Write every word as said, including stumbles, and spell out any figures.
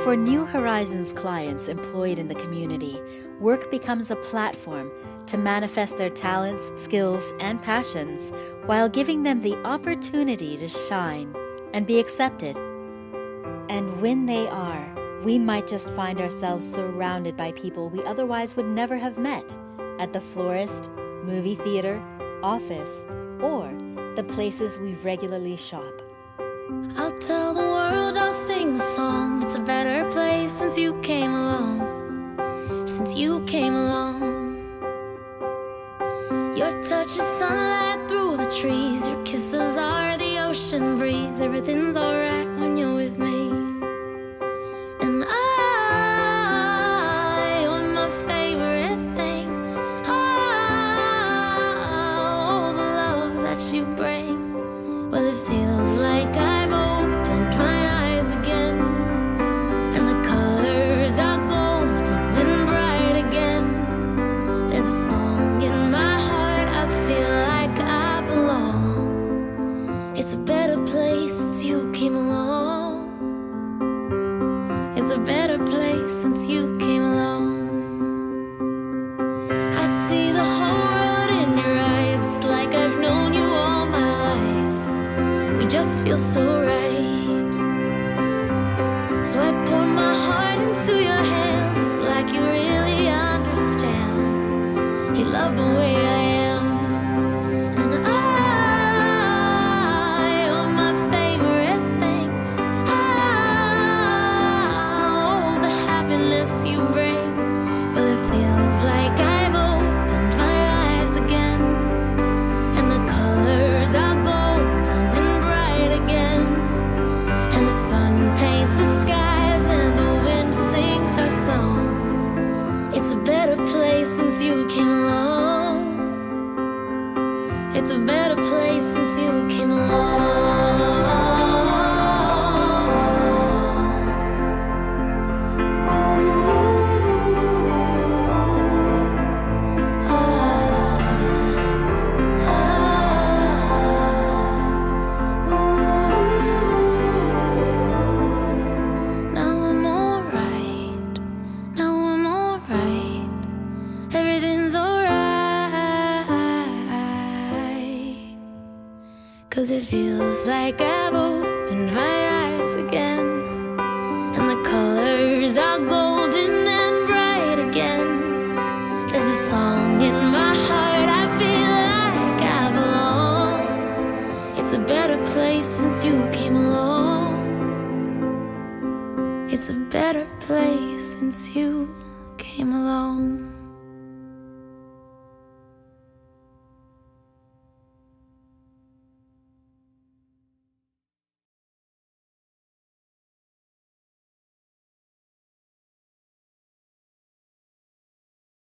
For New Horizons clients employed in the community, work becomes a platform to manifest their talents, skills, and passions while giving them the opportunity to shine and be accepted. And when they are, we might just find ourselves surrounded by people we otherwise would never have met at the florist, movie theater, office, or the places we regularly shop. I'll tell the world, I'll sing the song. It's a better place since you came along. Since you came along. Your touch is sunlight through the trees. Your kisses are the ocean breeze. Everything's alright when you're with me. And I, you're my favorite thing. Oh, the love that you bring. Well, it feels like I've opened my eyes again, and the colors are golden and bright again. There's a song in my heart, I feel like I belong. It's a better place since you came along. It's a better place since you came along. I see the whole world in your eyes. It's like I've known you all my life. We just feel so right. So I pour my heart into your hands. It's like you really understand. You love the way I am. And I, you're my favorite thing. Oh, the happiness you bring. Well, it feels like I've opened my eyes again, and the colors are golden and bright again, and the sun paints the skies and the wind sings our song. It's a better place since you came along. It's a better place since you came along. Cause it feels like I've opened my eyes again, and the colors are golden and bright again. There's a song in my heart, I feel like I belong. It's a better place since you came along. It's a better place since you came along.